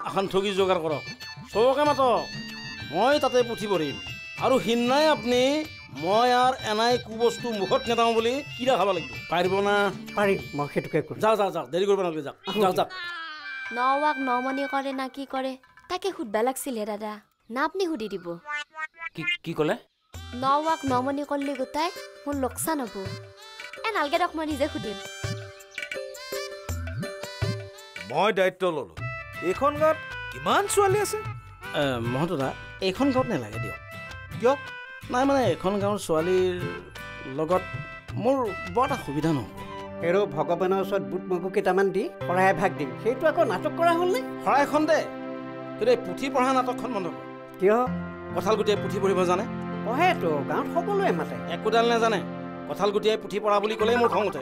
এখন ঠগি যোগাৰ কৰক চবকে মাতক মই তাতে পুথি পঢ়িম আৰু সিন্নাই আপুনি মই আৰু এনাই কুবস্তু মুখত নেতাওঁ বুলি কিৰা খাব লাগিব পাৰিব না পাৰিম মই সেইটোকে কৰিম যাওক যাওক যাওক দেৰি কৰিব নালাগে যাওক যাওক যাওক নৱাক নমনি কৰে না কি কৰে তাকে সুধবা লাগছিলে দাদা না আপুনি সুধি দিব কি ক'লে নৱাক নমনি কৰিলে গোটাই মোৰ লোকচান হ'ব নালগে দক মই নিজে সুধিম মই দায়িত্ব ললো এইখন গাঁৱত কিমান ছোৱালী আছে মহন্তদা এইখন গাঁৱত নালাগে দিয়ক কিয় নাই মানে এখন গাঁৱৰ ছোৱালীৰ লগত মোৰ বৰ এটা সুবিধা নহ'ব আৰু ভগৱানৰ ওচৰত বুট মগু কেইটামান দি শৰাই ভাগ দিম সেইটো আকৌ নাটক কৰা হ'লনে শৰাইখন দে কিন্তু এই পুথি পঢ়া নাটকখন বন্ধ কৰ কিয় কঁঠালগুটিয়ে পুথি পঢ়িব জানে পঢ়েতো গাঁৱত সকলোৱে মাতে একোডাল নাজানে কঁঠালগুটিয়ে পুথি পঢ়া বুলি ক'লেই মোৰ খং উঠে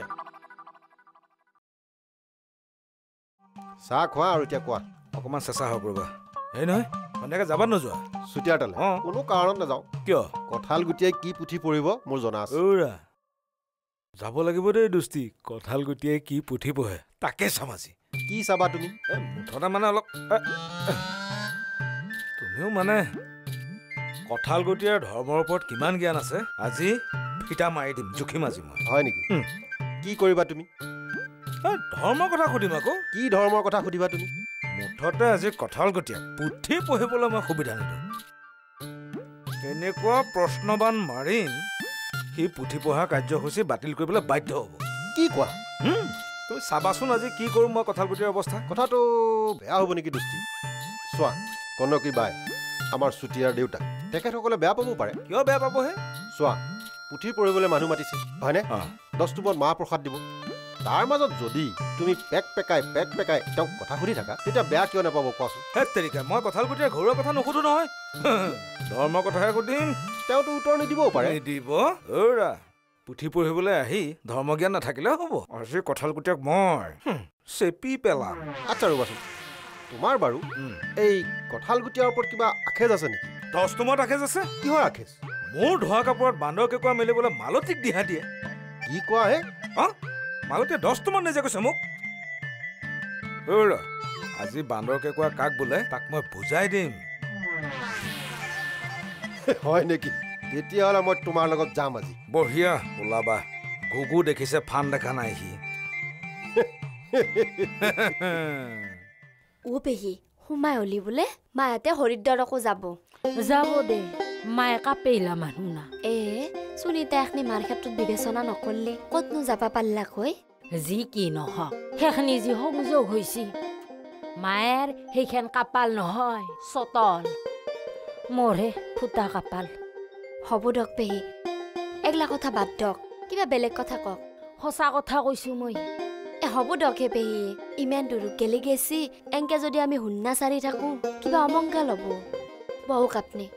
চাহ খোৱা আৰু এতিয়া কোৱা অকণমান চেঁচা হওক ৰ'বা এই নহয় সন্ধিয়াকৈ যাবা নোযোৱা চুতীয়াৰ তালে কোনো কাৰণত নাযাওঁ কিয় কঁঠাল গুটিয়াই কি পুথি পঢ়িব মোৰ জনা আছে যাব লাগিব দেই দুষ্টি কঁঠাল গুটিয়াই কি পুথি পঢ়ে তাকে চাম আজি কি চাবা তুমি মুঠতে মানে অলপ তুমিও মানে কঁঠাল গুটিয়াৰ ধৰ্মৰ ওপৰত কিমান জ্ঞান আছে আজি ফিটা মাৰি দিম জুখিম আজি মই হয় নেকি কি কৰিবা তুমি ধৰ্মৰ কথা সুধিম আকৌ কি ধৰ্মৰ কথা সুধিবা তুমি মুঠতে আজি কঁঠাল গুটিয়া পুথি পঢ়িবলৈ মই সুবিধা নিদিওঁ কেনেকুৱা প্ৰশ্নবান মাৰিম সি পুথি পঢ়া কাৰ্যসূচী বাতিল কৰিবলৈ বাধ্য হ'ব কি কোৱা তুমি চাবাচোন আজি কি কৰোঁ মই কঁঠাল গুটিৰ অৱস্থা কথাটো বেয়া হ'ব নেকি দৃষ্টি চোৱা কনকী বাই আমাৰ চুতীয়াৰ দেউতাক তেখেতসকলে বেয়া পাবও পাৰে কিয় বেয়া পাবহে চোৱা পুথি পঢ়িবলৈ মানুহ মাতিছে হয়নে 10 টোপত মাহ প্ৰসাদ দিব তাৰ মাজত যদি তুমি পেক পেকাই তেওঁক কথা সুধি থাকা তেতিয়া বেয়া কিয় নাপাব কোৱাচোন হেত তেৰিকা মই কঁঠাল গুটিৰ ঘৰুৱা কথা নুসুধো নহয় ধৰ্মৰ কথাহে সুধিম তেওঁতো উত্তৰ নিদিবও পাৰে নিদিব পুথি পঢ়িবলৈ আহি ধৰ্মজ্ঞান নাথাকিলে হ'ব আজি কঁঠাল গুটিয়াক মই চেপি পেলাম আচ্ছা ৰ'বাচোন তোমাৰ বাৰু এই কঁঠাল গুটিয়াৰ ওপৰত কিবা আখেজ আছে নেকি 10 টোমত আখেজ আছে কিহৰ আখেজ মোৰ ধোৱা কাপোৰত বান্দৰ কেঁকুৰা মেলিবলৈ মালতীক দিহা দিয়ে কি কোৱা হে মালতীয়ে 10 টোমত নিজে কৈছে মোক আজি বান্দৰ কেঁকুৰা কাক বোলে তাক মই বুজাই দিম হয় নেকি তেতিয়াহ'লে মই তোমাৰ লগত যাম আজি বঢ়িয়া ওলাবা গুগু দেখিছে ফান দেখা নাই সি ও পেহী সোমাই হলি বোলে মায়াতে হৰিদ্বাৰকো যাব দে মায়ে কাপেইলা মানুহ না সুনীতা এখনি মাৰ ক্ষেত্ৰত বিবেচনা নকৰিলে ক'তনো যাবা পাল্লাক হৈ যি কি নহওক সেইখিনি যি সংযোগ হৈছে মায়েৰ সেইখন কাপাল নহয় চতল মোৰহে ফুটা কাপাল হ'ব দক পেহী এগলা কথা বাদ দক কিবা বেলেগ কথা কওক সঁচা কথা কৈছো মই হ'ব দক হে পেহী ইমান দূৰ গেলি গেছি এংকে যদি আমি হুন্না চাৰি থাকো কিবা অমংগল হ'ব বহু কাপনি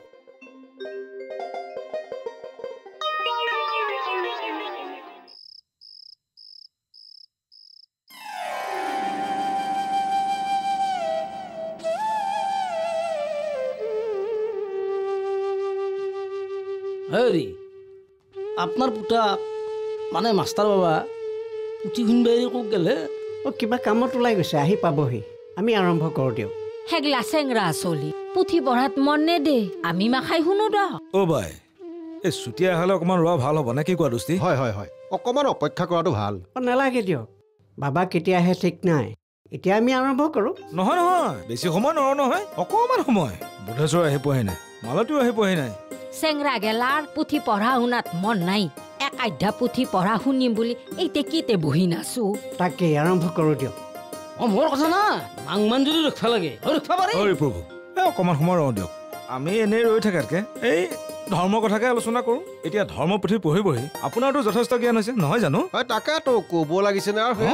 হেৰি আপোনাৰ পুতা মানে মাষ্টাৰ বাবা পুথি শুনবাই কক গেলে কিবা কামত ওলাই গৈছে আহি পাবহি আমি আৰম্ভ কৰোঁ দিয়ক হেগলা চেংৰা চলি পুথি পঢ়াত মন নেদে আমি মাখাই শুনো দ বাই এই চুতীয়া হ'লে অকণমান ৰোৱা ভাল হ'ব নে কি কোৱা দোস্তি হয় অকণমান অপেক্ষা কৰাটো ভাল নালাগে দিয়ক বাবা কেতিয়া আহে ঠিক নাই এতিয়া আমি আৰম্ভ কৰোঁ নহয় বেছি সময় নহয় নহয় অকণমান সময় বুধেশ্বৰ আহি পোৱাহি নাই মালতীও আহি পোৱাহি নাই চেংৰা গেলাৰ পুথি পঢ়া শুনাত মন নাই এক আধ্যা পুথি পঢ়া শুনিম বুলি এইতে কিতে বহি নাছো তাকে আৰম্ভ কৰোঁ দিয়ক মোৰ কথা না মাংমান যদি ৰখা লাগে ৰখা পাৰি প্ৰভু অকণমান সময় ৰওঁ দিয়ক আমি এনেই ৰৈ থাকাতকে এই ধৰ্মৰ কথাকে আলোচনা কৰোঁ এতিয়া ধৰ্ম পুথি পঢ়ি আপোনাৰতো যথেষ্ট জ্ঞান হৈছে নহয় জানো তাকেতো ক'ব লাগিছে নে আৰু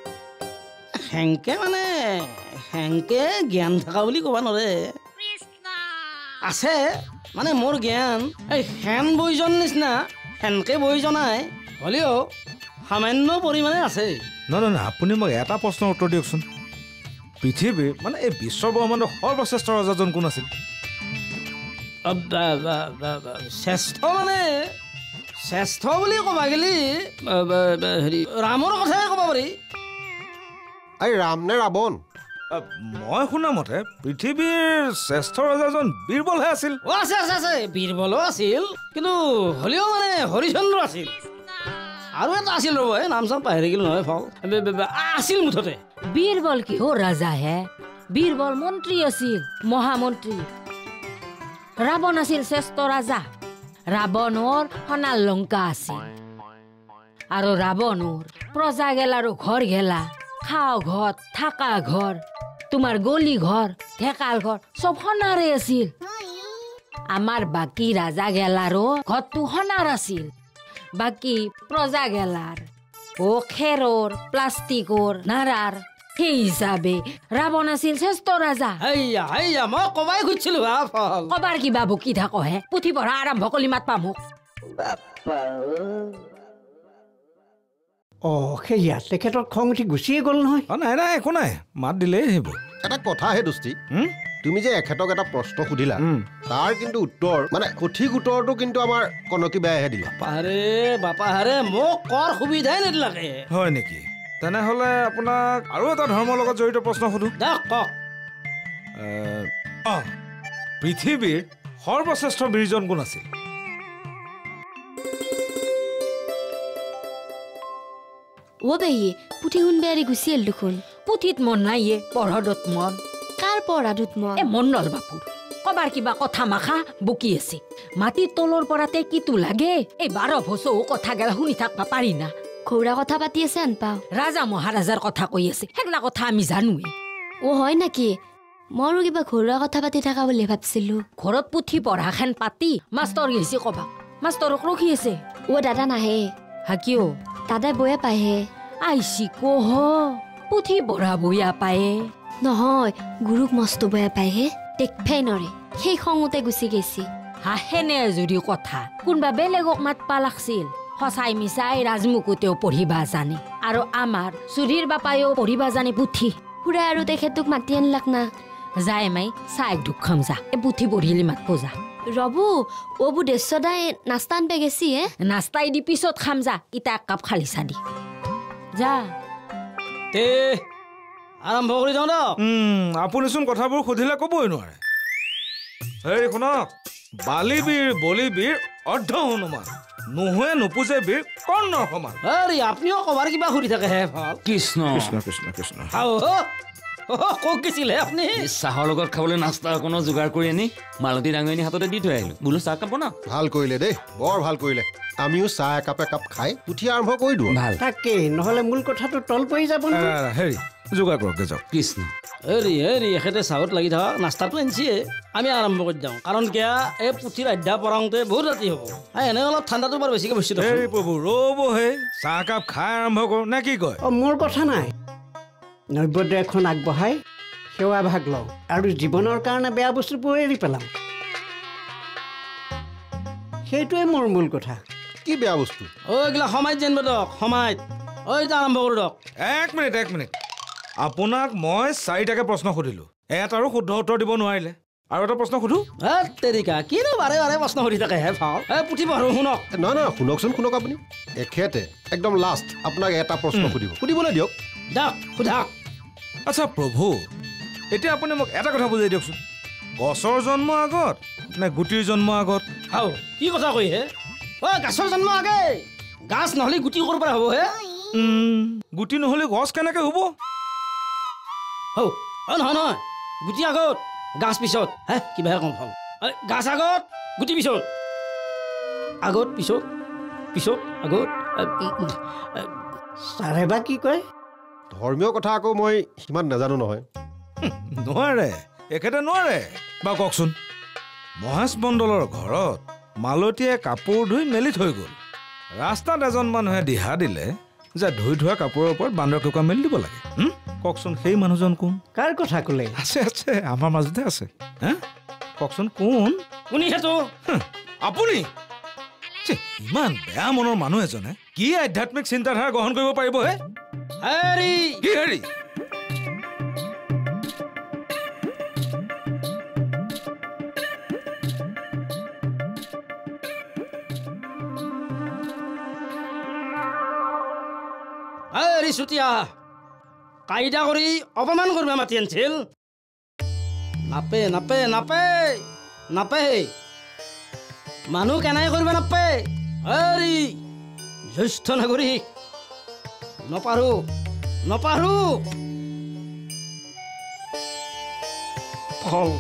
হেংকে জ্ঞান থকা বুলি ক'ব নোৱাৰে আছে মানে মোৰ জ্ঞান এই হেন বৈজন নিচিনা হেনকে বৈজন নাই হ'লেও সামান্য পৰিমাণে আছে নহয় আপুনি মোক এটা প্ৰশ্নৰ উত্তৰ দিয়কচোন পৃথিৱীৰ মানে এই বিশ্বৰ ব্ৰহ্মাণ্ডৰ সৰ্বশ্ৰেষ্ঠ ৰজাজন কোন আছিল শ্ৰেষ্ঠ বুলি ক'বা গেলি হেৰি ৰামৰ কথাই ক'ব পাৰি এই ৰাম নে ৰাৱণ মই শুনা মতে পৃথিৱীৰ শ্ৰেষ্ঠ ৰজাজন বীৰবলহে আছিল। আছে আছে আছে বীৰবলো আছিল, কিন্তু হ'লেও মানে হৰিচন্দ্ৰ আছিল। আৰু এটা আছিল ৰ'ব, নাম চাম পাহৰি গ'লো নহয় ফল আছিল মুঠতে। বীৰবল কিহৰ ৰাজা হে? বীৰবল মন্ত্ৰী আছিল, মহামন্ত্ৰী। ৰাৱণ আছিল শ্ৰেষ্ঠ ৰাজা। ৰাৱণৰ সোণাৰ লংকা আছিল, আৰু ৰাৱণৰ প্ৰজা গেল আৰু ঘৰ গেলা, খাও ঘৰ থাকা ঘৰ, তোমাৰ গলি ঘৰ ঢেকাল ঘৰ চব সোণাৰে আছিল। আমাৰ বাকী ৰাজা গেলাৰো ঘৰটো সোণাৰ আছিল, বাকী প্ৰজা গেলাৰ খেৰৰ প্লাষ্টিকৰ নাৰাৰ। সেই হিচাপে ৰাৱণ আছিল শ্ৰেষ্ঠ ৰাজা। মই কবাই খুজিছিলো কবাৰ কিবা বকি থাকহে, পুথি পঢ়া আৰম্ভ কৰি মাত পাম। সেয়া তেখেতৰ খং উঠি গুচিয়ে গ'ল নহয়। নাই নাই একো নাই, মাত দিলেই আহিব। এটা কথাহে দোস্তি, তুমি যে এখেতক এটা প্ৰশ্ন সুধিলা, তাৰ কিন্তু উত্তৰ মানে সঠিক উত্তৰটো কিন্তু আমাৰ কনকি বেয়াহে দিলা। বাপাহাৰে মোক কৰ সুবিধাই নিদিলাকে। হয় নেকি? তেনেহ'লে আপোনাক আৰু এটা ধৰ্মৰ লগত জড়িত প্ৰশ্ন সুধো। পৃথিৱীৰ সৰ্বশ্ৰেষ্ঠ বীৰজন কোন আছিল? পেহী পুথি শুনবে এৰি গুচি আহিল দেখোন। পুথিত মন নাইয়ে, পঢ়াদত মন। কাৰ পঢ়াদত মন? মন নল বাপুৰ। কবাৰ কিবা কথা মাখা বকি আছে। মাটিৰ তলৰ পৰাতে কিটো লাগে, এই 12 বছৰ কথা গেলা শুনি থাকবা পাৰি না। ঘৌৰা কথা পাতি আছে আনপাও। ৰাজা মহাৰাজাৰ কথা কৈ আছে, সেইগিলা কথা আমি জানোৱে। হয় নেকি? মইও কিবা ঘৰুৱা কথা পাতি থকা বুলি ভাবছিলো। ঘৰত পুথি পঢ়া খান পাতি মাষ্টৰ গৈছে কবা, মাষ্টৰক ৰখি আছে। দাদা নাহে। কিয়? দাদাই বয়া পায়হে। আইছি কহ পুথি পঢ়া বয়া পায়ে? নহয়, গুৰুক মস্ত বয়া পায়হে, দেখফাই নৰে। সেই খঙতে গুচি গেছি। সেনে যদি কথা কোনবা বেলেগক মাতপা লাগছিল। সঁচাই মিছাই ৰাজমুকুতেও পঢ়িবা জানে, আৰু আমাৰ চুৰিৰ বাপায়েও পঢ়িবা জানে পুথি। খুৰা আৰু তেখেতক মাতি আনলাক না। যাই মাই চাহ দুখ খাম যা, পুথি পঢ়িলি মাতব যা। ৰবু দেশদাই নাস্তা আনবে গেছি হে। নাস্তাই দি পিছত খাম যা, ইটা এক কাপ খালি চা দি যা। আৰম্ভ কৰি যাওঁ দিয়ক। আপুনিচোন কথাবোৰ সুধিলে ক'বই নোৱাৰে। হেৰি শুনক, বালিবীৰ বলিবীৰ অৰ্ধ হনুমান, নোহোৱে নোপোজে বীৰ কৰ্ণৰ সমান। আপুনিও কবাৰ কিবা সুধি থাকে হে ফল। কৃষ্ণ কৃষ্ণ কৃষ্ণ কৃষ্ণ। ক'ত গৈছিলে আপুনি? চাহৰ লগত খাবলৈ নাস্তা অকণো যোগাৰ কৰি আনি মালতী ডাঙৰীণী হাততে দি থৈ আহিলো। বোলো চাহ কাপ বনাও। ভাল কৰিলে দেই, বৰ ভাল কৰিলে। আমিও চাহ একাপ খাই পুথি আৰম্ভ কৰি দিওঁ। ভাল তাকে, নহ'লে মূল কথাটো তল পৰি যাব। হেৰি যোগাৰ কৰক যাওক। কৃষ্ণ এখেতে চাহত লাগি থাকক, নাস্তাটো আনিছিয়ে, আমি আৰম্ভ কৰি যাওঁ। কাৰণ কিয়া এই পুথিৰ অধ্যা পঢ়াওঁতে বহুত ৰাতি হ'ব। এনে অলপ ঠাণ্ডাটো বৰ বেছিকৈ বস্তু। হেৰি প্ৰভু ৰ'বহে, চাহ কাপ খাই আৰম্ভ কৰোঁ নে কি কয়? মোৰ কথা নাই, নৈবদ্য এখন আগবঢ়াই সেৱা ভাগ লওঁ আৰু জীৱনৰ কাৰণে বেয়া বস্তুবোৰ এৰি পেলাম। সেইটোৱে মোৰ মূল কথা। কি বেয়া বস্তু? এইগিলা সমাজ জানিব দিয়ক, সমাজ। আৰম্ভ কৰোঁ দিয়ক। এক মিনিট। আপোনাক মই 4টাকে প্ৰশ্ন সুধিলো, এটাৰো শুদ্ধ উত্তৰ দিব নোৱাৰিলে। আৰু এটা প্ৰশ্ন সুধো। তেৰিকা কিনো বাৰে বাৰে প্ৰশ্ন সুধি থাকে হে ফাল। পুথি পঢ়ো শুনক। নহয় শুনক আপুনি। এখেতে একদম লাষ্ট আপোনাক এটা প্ৰশ্ন সুধিবলৈ দিয়ক। সোধক। আচ্ছা প্ৰভু, এতিয়া আপুনি মোক এটা কথা বুজাই দিয়কচোন, গছৰ জন্ম আগত নে গুটিৰ জন্ম আগত? কি কথা কৈ হে? গাছৰ জন্ম আগে। গাছ নহ'লে গুটি ক'ৰ পৰা হ'ব হে? গুটি নহ'লে গছ কেনেকে হ'ব? নহয়, গুটি আগত গাছ পিছত। কিবাহে কম ফল। গাছ আগত গুটি পিছত, আগত পিছত, পিছত আগত। ছাৰে বা কি কয়? ধৰ্মীয় কথা আকৌ মই সিমান নাজানো নহয়। নোৱাৰে, এখেতে নোৱাৰে। বা কওকচোন, মহেশ মণ্ডলৰ ঘৰত মালতীয়ে কাপোৰ ধুই মেলি থৈ গ'ল। ৰাস্তাত এজন মানুহে দিহা দিলে যে ধুই ধোৱা কাপোৰৰ ওপৰত বান্দৰ কুকুৰা মেলি দিব লাগে। কওকচোন সেই মানুহজন কোন? কাৰ কথা ক'লে? আছে আমাৰ মাজতে আছে। কওকচোন কোন? সেইটো আপুনি। ইমান বেয়া মনৰ মানুহ এজনে কি আধ্যাত্মিক চিন্তাধাৰা গ্ৰহণ কৰিব পাৰিব হে? কি হেৰি? চুতীয়া, কাইদা কৰি অপমান কৰিব মাতি আনিছিল নাপে নাপে নাপে নাপে মানুহ কেনেকৈ কৰিব নাপে হেৰি জ্যেষ্ঠ নাগৰিক নপাৰো নপাৰো ফল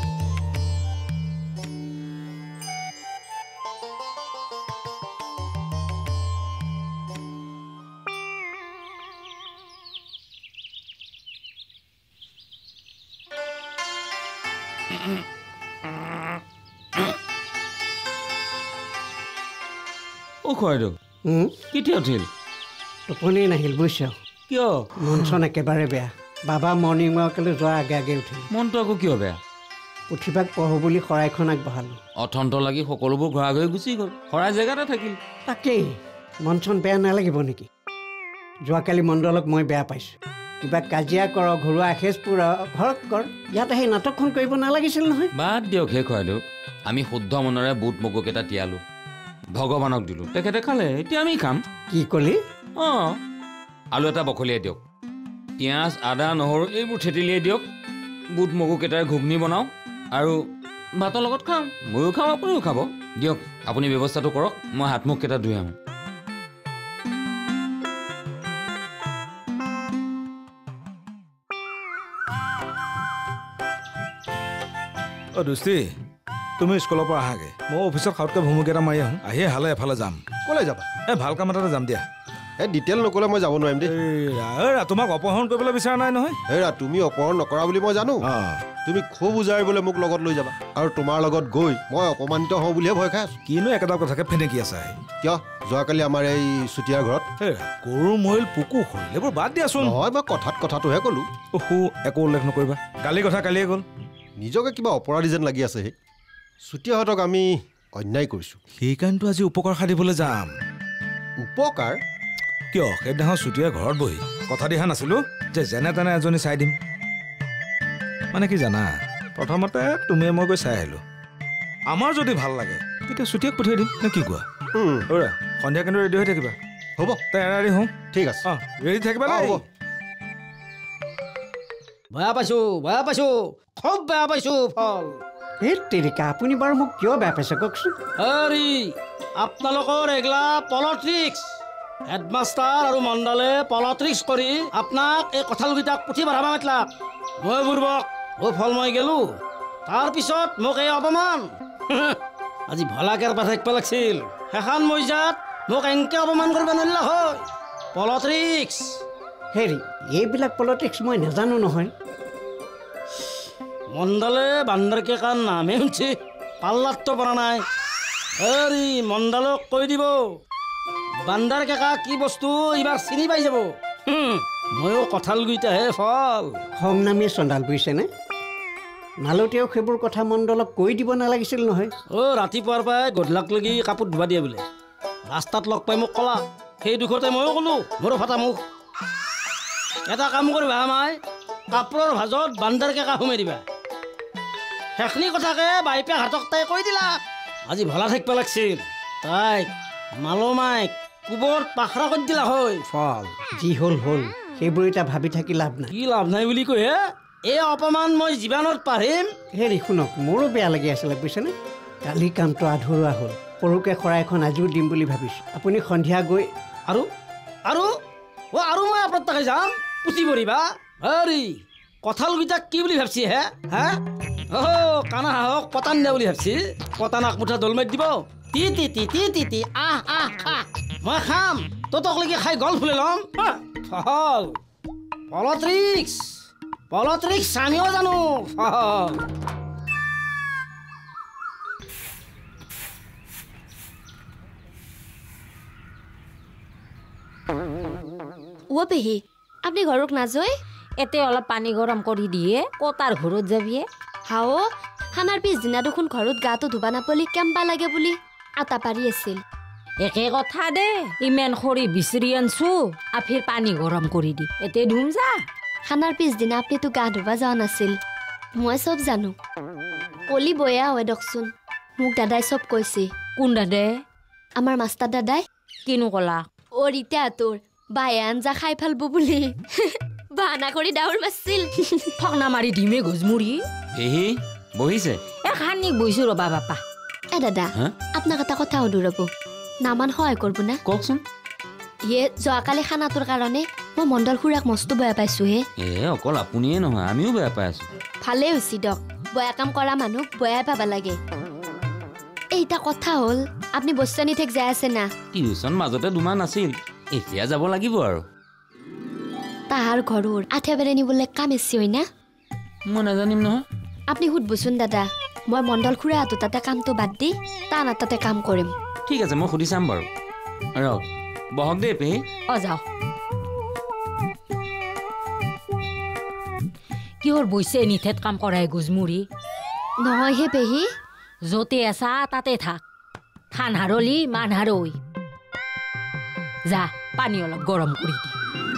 খুৱাইদেউ কেতিয়া উঠিল টোপনি নাহিল বুজিছ কিয় মন চন একেবাৰে বেয়া বাবা মৰ্ণিং ৱাকলৈ যোৱাৰ আগে আগে উঠিল মনটো আকৌ কিয় বেয়া পুথিভাগ পঢ়ো বুলি শৰাইখন আগবঢ়ালোঁ অথন্ত লাগি সকলোবোৰ ঘৰা ঘৰি গুচি গ'ল শৰাই জেগাতে থাকিল তাকেই মন চন বেয়া নালাগিব নেকি যোৱাকালি মণ্ডলক মই বেয়া পাইছোঁ কিবা কাজিয়া কৰ ঘৰুৱা আখেজ পুৰা ঘৰত কৰ ইয়াত আহি নাটকখন কৰিব নালাগিছিল নহয় বাদ দিয়ক হে খুৱাইদেউ আমি শুদ্ধ মনেৰে বুট মগুকেইটা তিয়ালোঁ ভগৱানক দিলোঁ তেখেতে খালে এতিয়া আমি খাম কি ক'লি অঁ আলু এটা বখলিয়াই দিয়ক পিঁয়াজ আদা নহৰু এইবোৰ থেতেলিয়াই দিয়ক বুট মগুকেইটাৰে ঘুগনি বনাওঁ আৰু ভাতৰ লগত খাম ময়ো খাম আপুনিও খাব দিয়ক আপুনি ব্যৱস্থাটো কৰক মই হাত মুখকেইটা ধুই আহোঁ অ দোস্তি তুমি স্কুলৰ পৰা আহাগে মই অফিচত খাওঁতকৈ ভূমিকেইটা মাৰি আহোঁ আহিয়ে হালে এফালে যাম ক'লৈ যাবা ভাল কাম এটাতে যাম দিয়া ডিটেইল নক'লে মই যাব নোৱাৰিম দেই তোমাক অপহৰণ কৰিবলৈ বিচৰা নাই নহয় হেৰা তুমি অপহৰণ নকৰা বুলি মই জানো তুমি খুব উজাৰিবলৈ মোক লগত লৈ যাবা আৰু তোমাৰ লগত গৈ মই অপমানিত হওঁ বুলিহে ভয় খাই আছো কিনো একেটা কথাকে ফেনেকি আছা কিয় যোৱাকালি আমাৰ এই চুতীয়াৰ ঘৰত গৰু মহিল পুকু খৰিল এইবোৰ বাদ দিয়াচোন নহয় মই কথাটোহে ক'লো একো উল্লেখ নকৰিবা কালি কথা কালিয়ে গ'ল নিজকে কিবা অপৰাধী যেন লাগি আছে হে চুতীয়াহঁতক আমি অন্যায় কৰিছোঁ সেইকাৰণেতো আজি উপকাৰ সাধিবলৈ যাম উপকাৰ কিয় সেইদিনাখন চুতীয়া ঘৰত বহি কথা দিয়া নাছিলোঁ যে যেনে তেনে এজনী চাই দিম মানে কি জানা প্ৰথমতে তুমি মই গৈ চাই আহিলোঁ আমাৰ যদি ভাল লাগে তেতিয়া চুতীয়াক পঠিয়াই দিম নে কি কোৱা সন্ধিয়া কিন্তু ৰেডি হৈ থাকিবা হ'ব তাই ৰেডি হওঁ ঠিক আছে ৰেডি থাকিবা হ'ব বেয়া পাইছোঁ খুব বেয়া পাইছোঁ ফল এই তেৰিকা আপুনি বাৰু মোক কিয় বেয়া পাইছে কওকচোন হেৰি আপোনালোকৰ এগলা পলিটিক্স হেডমাষ্টাৰ আৰু মণ্ডলে পলিটিক্স কৰি আপোনাক এই কঁঠালকেইটাক পুথি পঢ়াব মাতিলাক মই বুৰ্বক ফল মই গেলোঁ তাৰপিছত মোক এই অপমান আজি ভলাকেৰ পৰা থাকিব লাগিছিল সেইখন মইজাত মোক এনেকৈ অপমান কৰিব নোৱাৰিলা হয় পলিটিক্স হেৰি এইবিলাক পলিটিক্স মই নাজানো নহয় মণ্ডলে বান্দাৰকে কাৰ নামে শুনছি পাল্লাতটো পৰা নাই হেৰি মণ্ডলক কৈ দিব বান্দাৰ কেকা কি বস্তু এইবাৰ চিনি পাই যাব ময়ো কঁঠাল গুইটাহে ফল সংনামী চণ্ডাল বুজিছেনে মালতীয়েও সেইবোৰ কথা মণ্ডলক কৈ দিব নালাগিছিল নহয় ৰাতিপুৱাৰ পৰাই গধূলাক লাগি কাপোৰ ধুবা দিয়ে বোলে ৰাস্তাত লগ পাই মোক ক'লা সেই দুখতে ময়ো ক'লোঁ মোৰো ফাটা মুখ এটা কাম কৰিবা আমাই কাপোৰৰ ভাজত বান্দাৰ কেকা সোমাই দিবা সেইখিনি কথাকে বাইপে হাতক তাই কৈ দিলা আজি ভলা থাকিব লাগিছিল তাইক মালমাইক কোবত পাখৰা কৰি দিলা হয় ফল যি হ'ল সেইবোৰ এতিয়া ভাবি থাকি লাভ নাই কি লাভ নাই বুলি কৈ এই অপমান মই জীৱনত পাৰিম হেৰি শুনক মোৰো বেয়া লাগি আছিলে বুজিছেনে কালি কামটো আধৰুৱা হ'ল সৰুকৈ শৰাইখন আজিও দিম বুলি ভাবিছোঁ আপুনি সন্ধিয়া গৈ আৰু মই আপোনাৰ তাকে যাম পুথি পঢ়িবা হেৰি কঁঠালকেইটাক কি বুলি ভাবছি হা কানা হাঁহক পতান দিয়া বুলি ভাবছি পতান আকমুঠা দল মাৰি দিব তি আহ খা মই খাম ততক লাগি খাই গল ফুলে ল'ম ফল পলিটিক্স আমিও জানো ফল পেহী আপুনি ঘৰত নাযায় এতে অলপ পানী গৰম কৰি দিয়ে কটাৰ ঘৰত যাবিয়ে হাও খানাৰ পিছদিনা দেখোন ঘৰত গাটো ধুবা নাপালি কেম্বা লাগে বুলি আটা পাৰি আছিল একে কথা দে ইমান খৰি বিচৰি আনছো আফিৰ পানী গৰম কৰি দি এতে ধুম যা খানাৰ পিছদিনা আপুনিতো গা ধুবা যোৱা নাছিল মই চব জানো কলি বয়া হয় দকচোন মোক দাদাই চব কৈছে কোন দাদাই আমাৰ মাষ্টাৰ দাদাই কিনো কলা ৰিতা তোৰ বায়ে আঞ্জা খাই ফালব বুলি বাহানা কৰি ডাউৰ মাছিল ফকনা মাৰি দিমে গজমুৰি পেহী বহিছে খানিক বহিছো ৰবা বাপা এ দাদা আপোনাক এটা কথা সুধো ৰ'ব নামান সহায় কৰিব না কওকচোন ইয়ে যোৱাকালি খানাটোৰ কাৰণে মই মণ্ডল খুৰাক মস্ত বেয়া পাইছো হে অকল আপুনিয়ে নহয় আমিও বেয়া পাই আছো ভালেই হৈছে দক বেয়া কাম কৰা মানুহ বেয়াই পাব লাগে এইটা কথা হ'ল আপুনি বস্তানি ঠেক যাই আছে না টিউচন মাজতে দুমাহ নাছিল এতিয়া যাব লাগিব আৰু তাহাৰ ঘৰৰ আঠেবাৰে নিবলৈ কাম এছি হয় না মই নাজানিম নহয় আপুনি সুধবচোন দাদা মই মণ্ডল খুৰা হাতত তাতে কামটো বাদ দি তাৰ তাতে কাম কৰিম ঠিক আছে মই সুধি চাম বাৰু ৰওক বহক দেই পেহী যাও কিহৰ বৈছে নিঠেত কাম কৰাই গজমুৰি নহয় হে পেহী য'তে আছা তাতে থাক ধান হাৰলি মান হাৰৈ যা পানী অলপ গৰম কৰি দি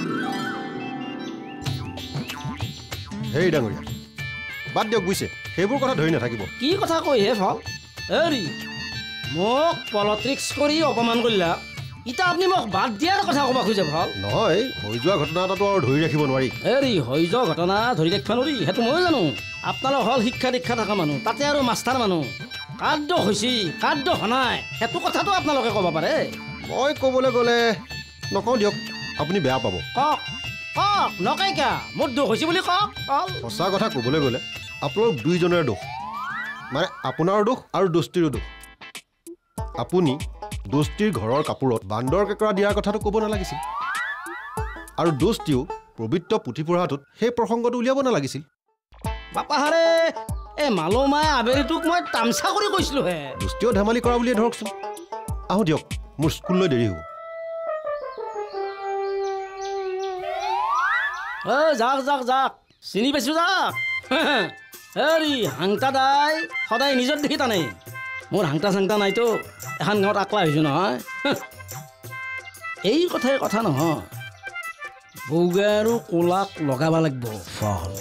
হেই ডাঙৰীয়া বাদ দিয়ক বুজিছে সেইবোৰ কথা ধৰি নাথাকিব কি কথা কৈ হে ফল হেৰি মোক পলিটিক্স কৰি অপমান কৰিলা ইটা আপুনি মোক বাদ দিয়াৰ কথা ক'ব খোজে ভাল নহয় হৈ যোৱা ঘটনা এটাতো আৰু ধৰি ৰাখিব নোৱাৰি হেৰি হৈ যোৱা ঘটনা ধৰি ৰাখিব নোৱাৰি সেইটো ময়ো জানো আপোনালোক হ'ল শিক্ষা দীক্ষা থকা মানুহ তাতে আৰু মাষ্টাৰ মানুহ কাৰ্য হৈছে কাৰ্য হোৱা নাই সেইটো কথাটো আপোনালোকে ক'ব পাৰে মই ক'বলৈ গ'লে নকওঁ দিয়ক আপুনি বেয়া পাব কওক কওক নকয় কিয় মোৰ দুখ হৈছে বুলি কওক সঁচা কথা ক'বলৈ গ'লে আপোনালোক দুইজনৰে দোষ মানে আপোনাৰ দোষ আৰু দোষ্টিৰো দোষ আপুনি দোষ্টিৰ ঘৰৰ কাপোৰত বান্দৰ কেঁকৰা দিয়াৰ কথাটো ক'ব নালাগিছিল আৰু দোষ্টিও পবিত্ৰ পুথি পঢ়াটোত সেই প্ৰসংগটো উলিয়াব নালাগিছিল বাপাহাৰে এই মালমাই আবেলিটোক মই তামচা কৰি কৈছিলোঁ হে দোষ্টিও ধেমালি কৰা বুলিয়ে ধৰকচোন আহোঁ দিয়ক মোৰ স্কুললৈ দেৰি হ'ব যাক যাক যাক চিনি পাইছোঁ যাক হেৰি হাংটা দাই সদায় নিজৰ দেখি টানেই মোৰ হাংটা চাংটা নাইতো এখন গাঁৱত আকলা হৈছোঁ নহয় এই কথাই কথা নহয় বৌগে আৰু ক'লাক লগাব লাগিব ফল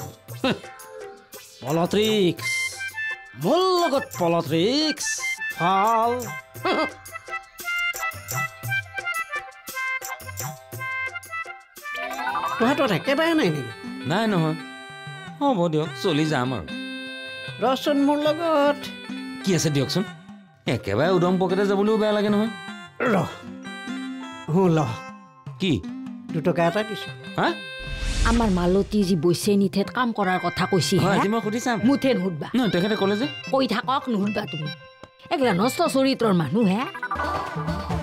পলিটিক্স মোৰ লগত পলিটিক্স ফল তোহাঁতত একেবাৰে নাই নেকি নাই নহয় হ'ব দিয়ক চলি যাম আৰু ৰচোন মোৰ লগত কি আছে দিয়কচোন একেবাৰে উদম পকেটে যাবলৈও বেয়া লাগে নহয় ল কি 2 টকা এটা দিছোঁ হা আমাৰ মালতী যি বৈছে নিঠেত কাম কৰাৰ কথা কৈছে আজি মই সুধি চাম মুঠে নুসুধবা নহয় তেখেতে ক'লে যে কৈ থাকক নুসুধবা তুমি এগলা নষ্ট চৰিত্ৰৰ মানুহ হে